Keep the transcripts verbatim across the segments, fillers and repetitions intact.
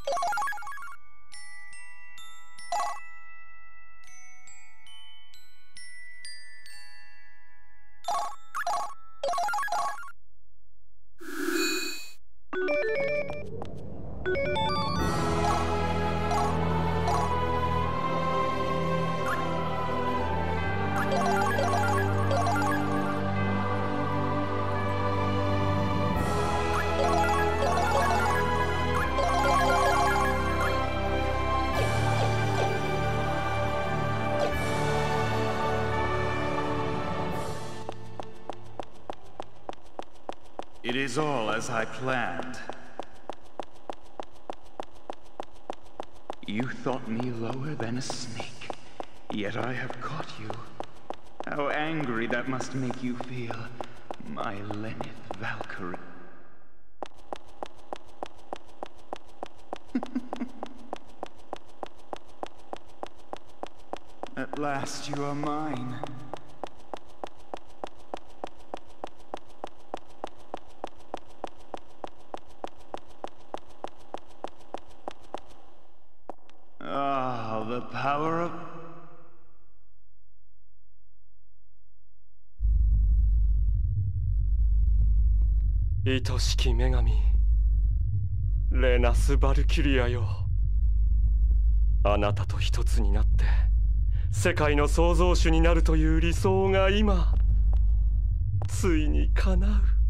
It is all as I planned. You thought me lower than a snake, yet I have caught you. How angry that must make you feel, my Lenneth Valkyrie. At last you are mine. Ah, the power of... 愛しき女神、レナス・バルキリアよ。あなたと一つになって世界の創造主になるという理想が今ついに叶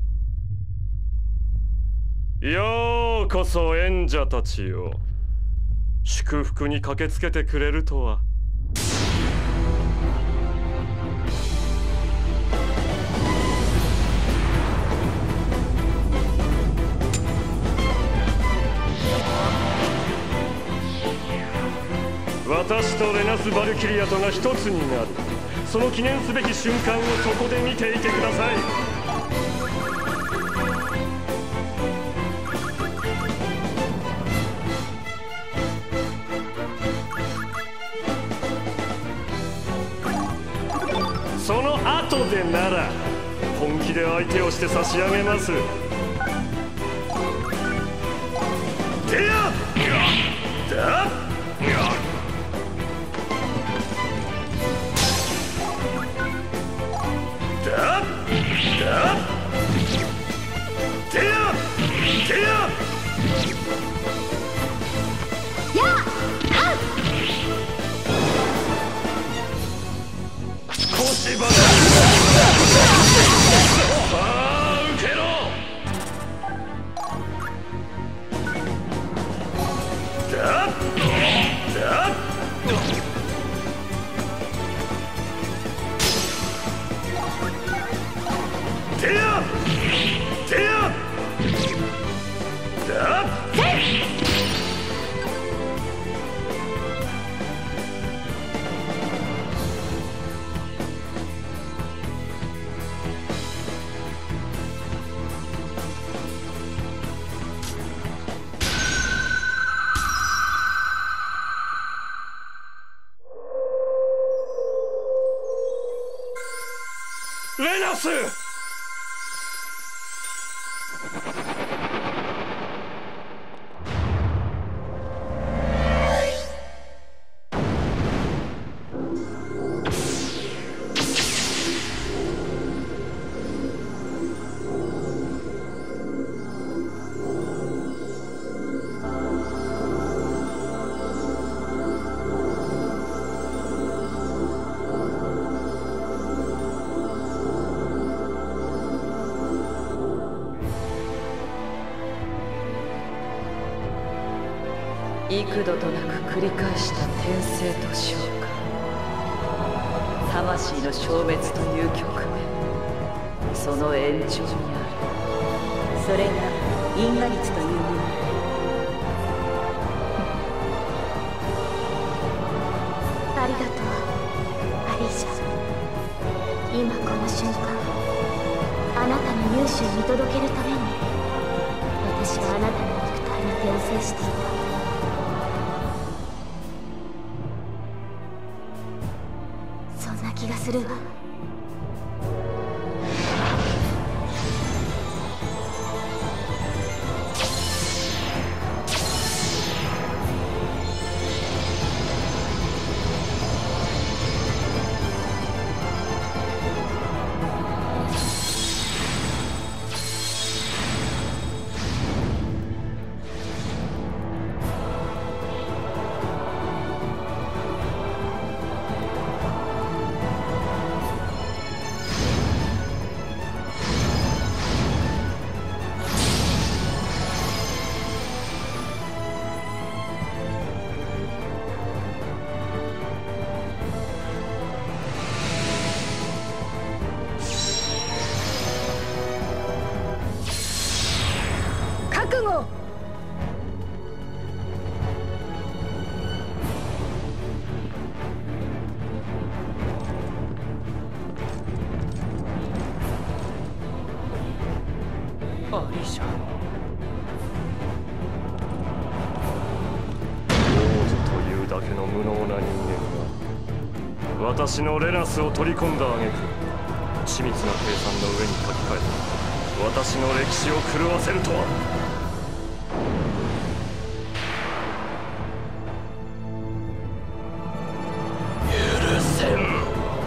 う。ようこそ演者たちよ。祝福に駆けつけてくれるとは。私とレナス・バルキリアとが一つになる、その記念すべき瞬間をそこで見ていてください。その後でなら本気で相手をして差し上げます。てやだレナス！ 幾度となく繰り返した転生と消化、魂の消滅という局面、その延長にある。それが因果律というもの。 ありがとう、アリーシャ。今この瞬間、あなたの勇姿を見届けるために私はあなたの肉体に転生していた。気がするわ。 シャ。王女というだけの無能な人間が私のレナスを取り込んだ挙句、緻密な計算の上に書き換えた私の歴史を狂わせるとは。許せん。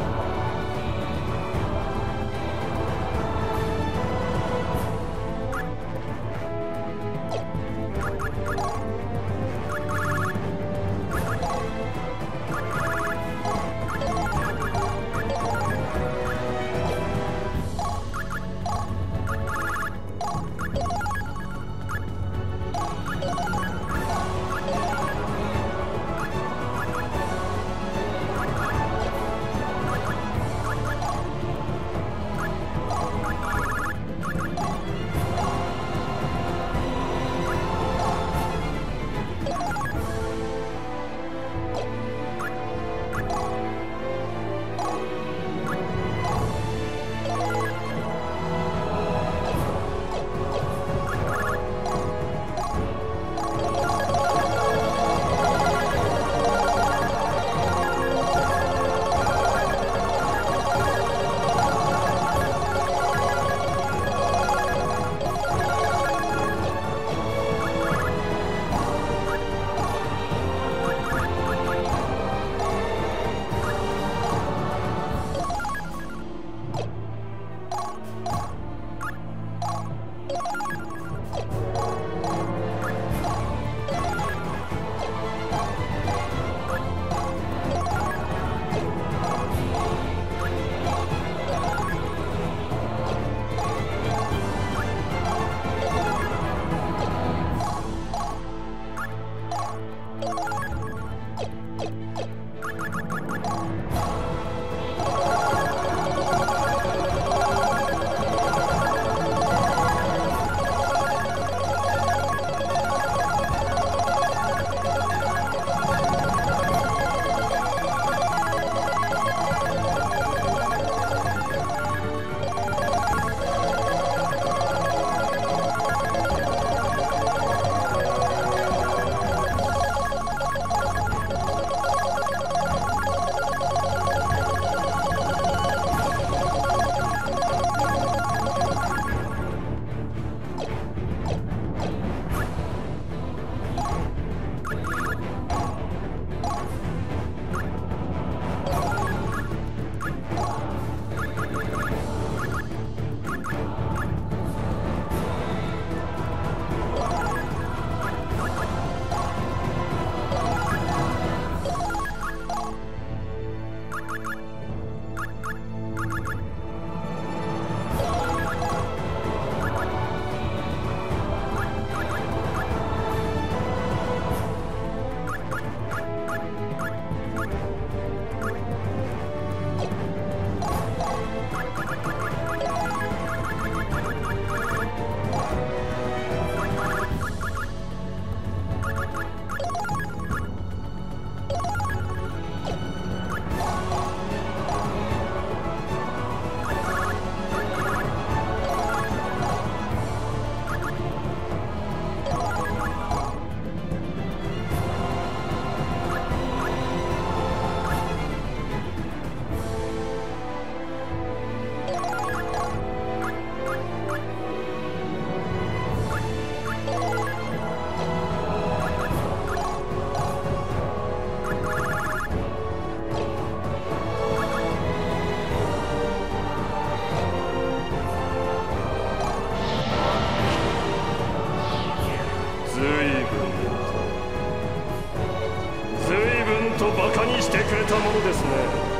バカにしてくれたものですね。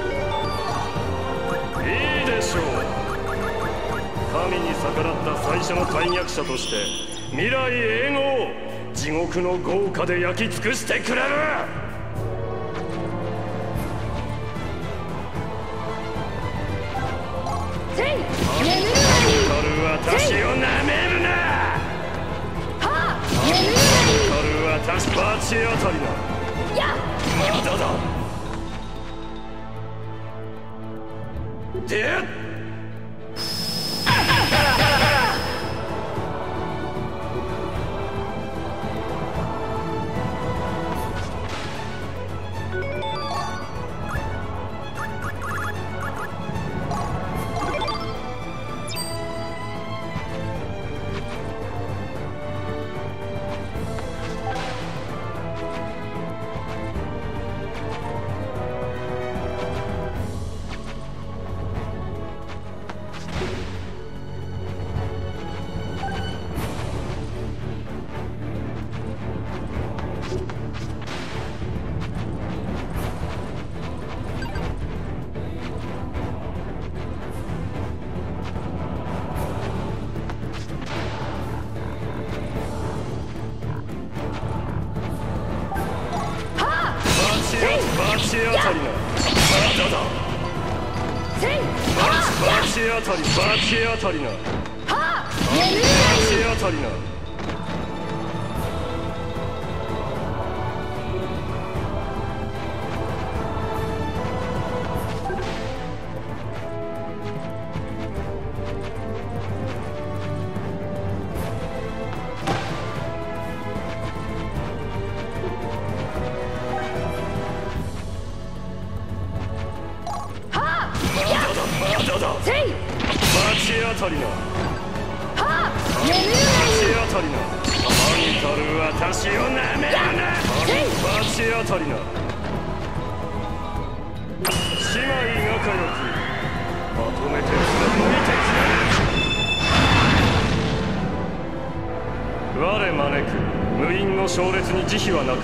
いいでしょう。神に逆らった最初の大逆者として未来永劫地獄の豪華で焼き尽くしてくれる。私をなめるな。はあ、私バチ当たりだ。やまだだ。でチ当たりな。まだだ。バチ当たり、バチ当たりな。バチ当たりな。当たりな。バチ当たりな。神たる私をなめるな。バチ当たりな。姉妹仲良くまとめて貫いてくれ。我招く無因の勝劣に慈悲はなく、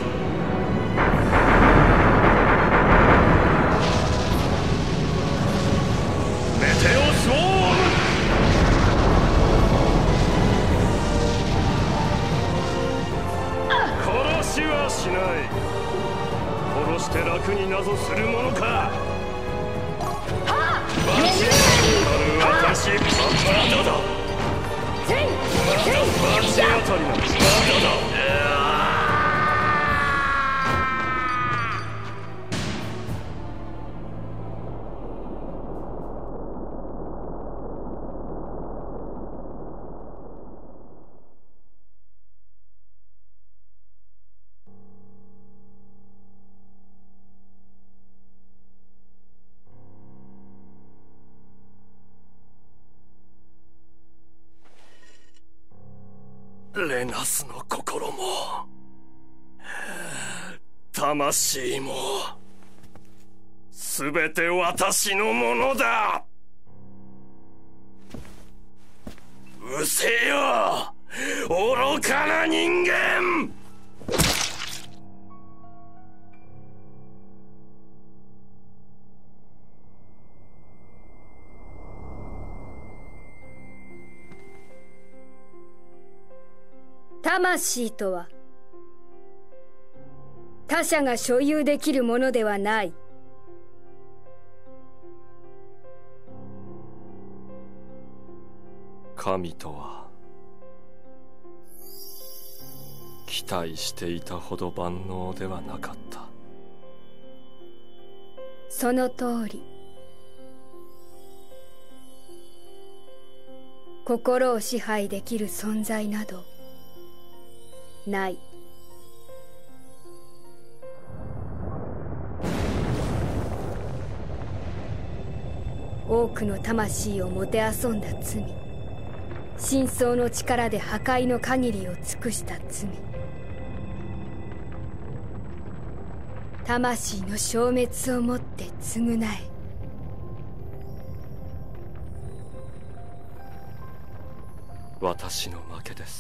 メテオスウォーム。殺しはしない。殺して楽になぞするものか。バチ当たる私、バカだ。バチ当たりな。バカだ。レナスの心も魂もすべて私のものだ。うせよ愚かな人間。 魂とは他者が所有できるものではない。 神とは期待していたほど万能ではなかった。 その通り。心を支配できる存在などない。多くの魂をもてあそんだ罪、深層の力で破壊の限りを尽くした罪、魂の消滅をもって償え。 私の負けです。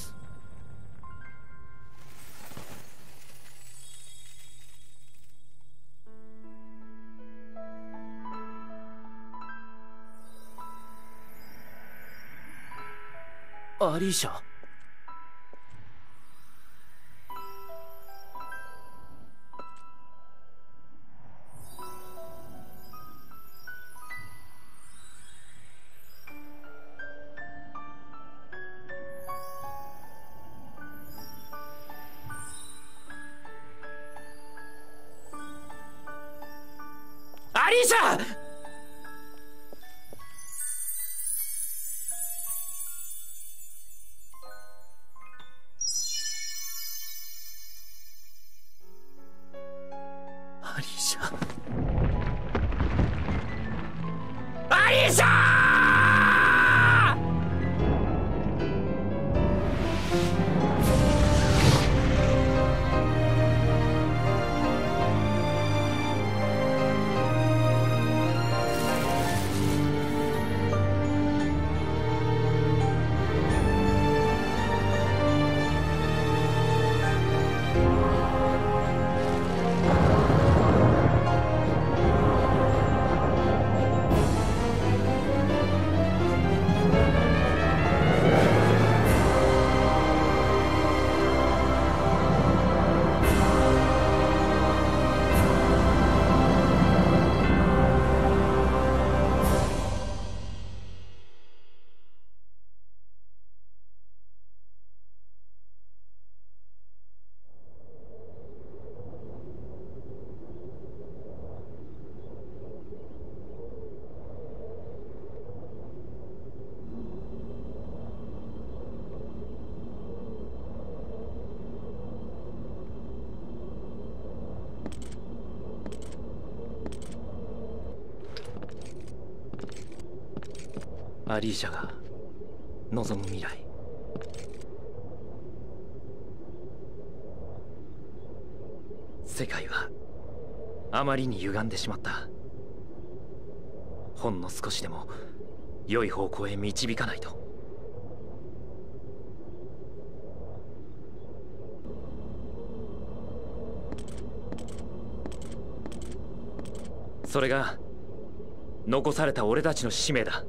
アリーシャ。アリーシャ。アリーシャ。アリーシャー！ アリーシャが望む未来。世界はあまりに歪んでしまった。ほんの少しでも良い方向へ導かないと。それが残された俺たちの使命だ。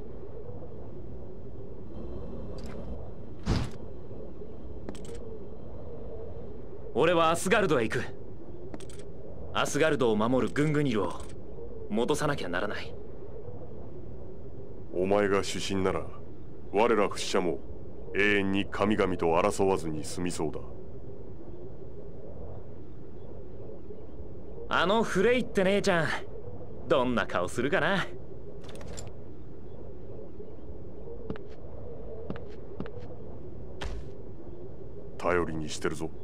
俺はアスガルドへ行く。アスガルドを守るグングニルを戻さなきゃならない。 お前が主神なら我ら不死者も永遠に神々と争わずに済みそうだ。 あのフレイって姉ちゃん、どんな顔するかな。 頼りにしてるぞ。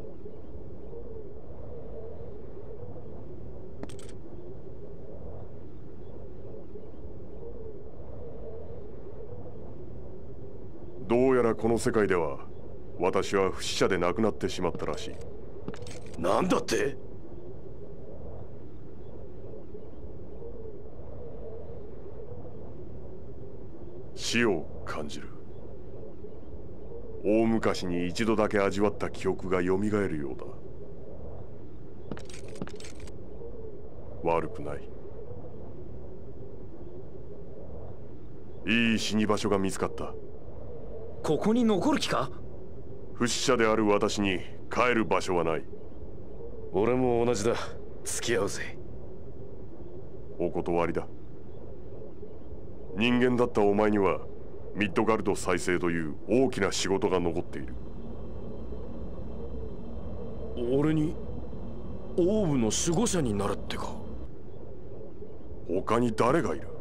どうやらこの世界では私は不死者で亡くなってしまったらしい。 なんだって？ 死を感じる。大昔に一度だけ味わった記憶がよみがえるようだ。悪くない。いい死に場所が見つかった。 ここに残る気か？ 不死者である私に帰る場所はない。 俺も同じだ。付き合うぜ。 お断りだ。人間だったお前にはミッドガルド再生という大きな仕事が残っている。 俺にオーブの守護者になるってか？ 他に誰がいる？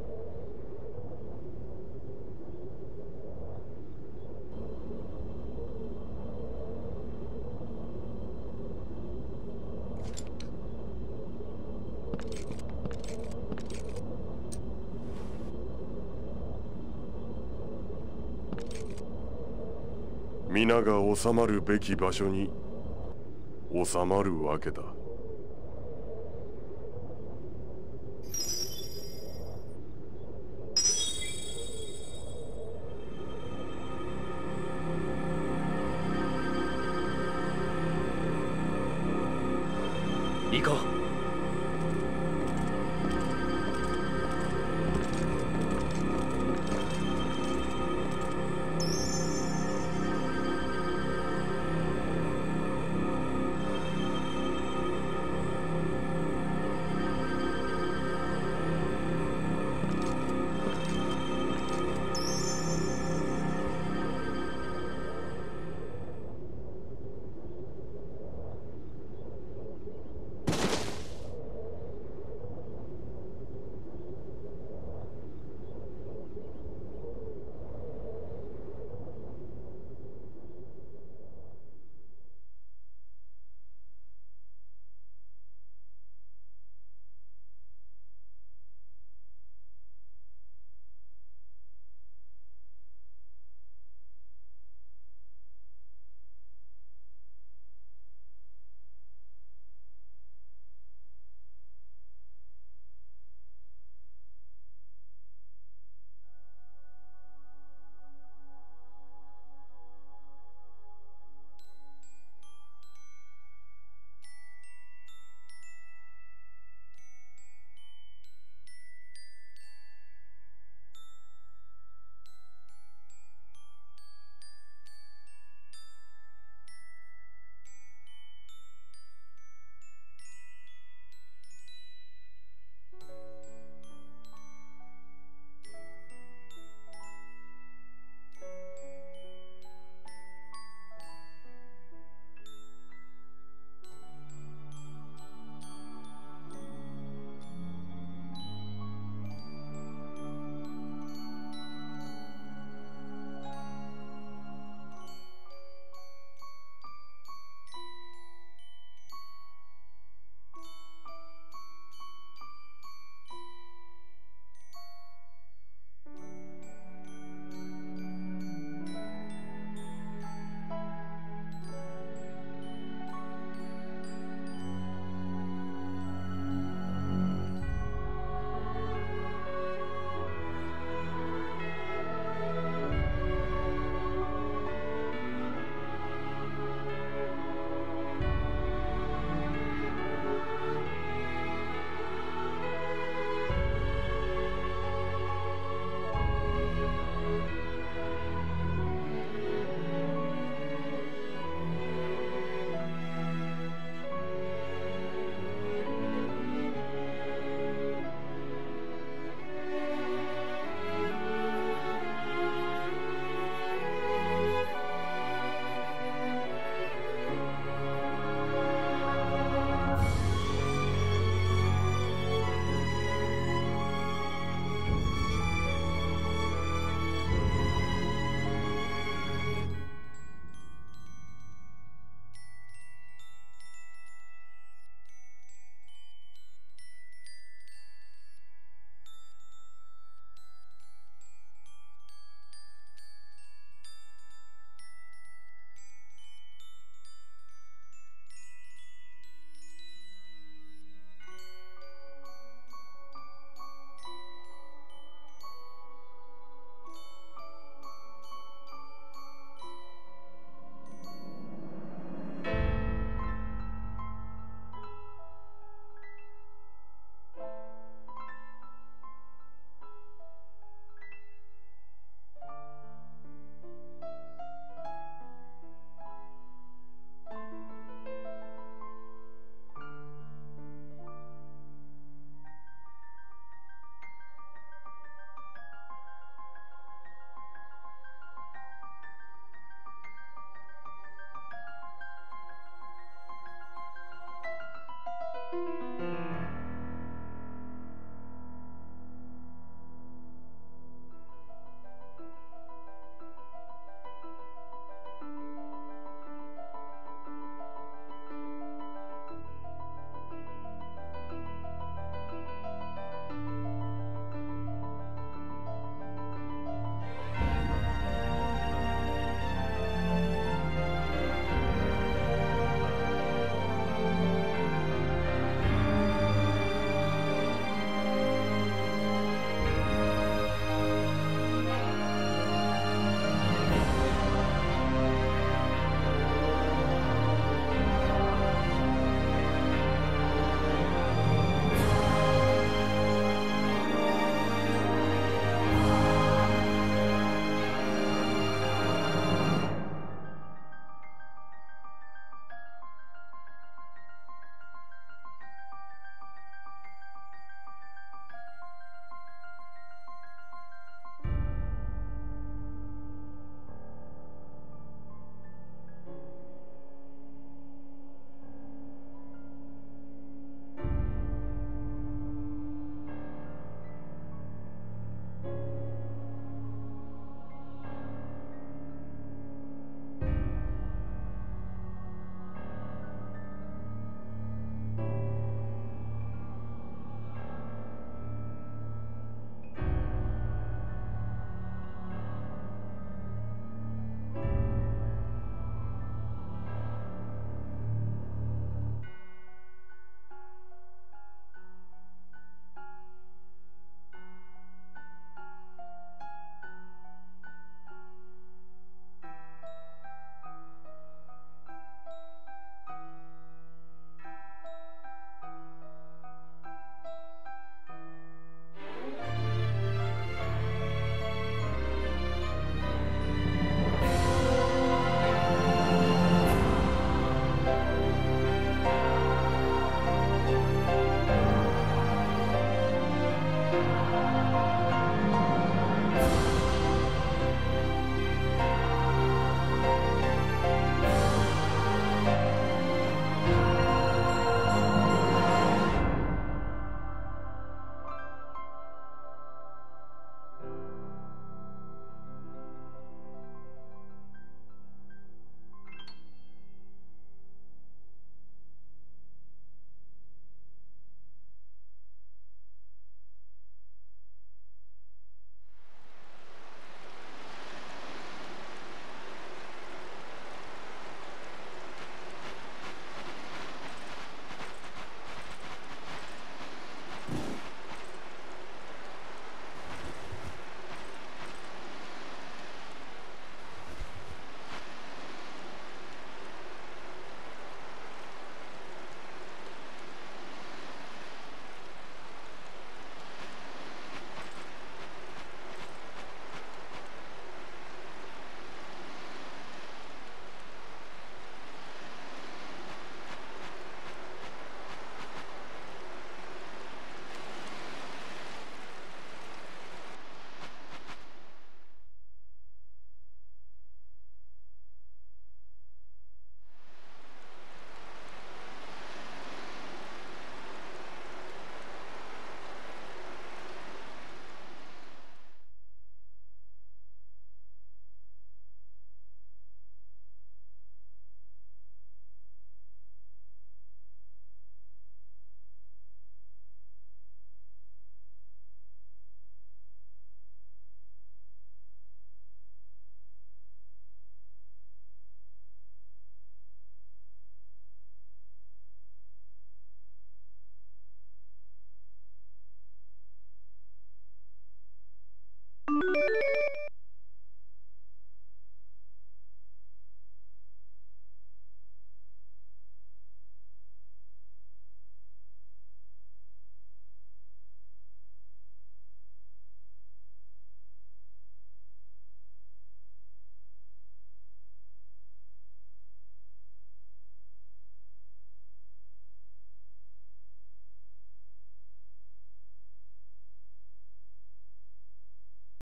皆が収まるべき場所に収まるわけだ。 行こう。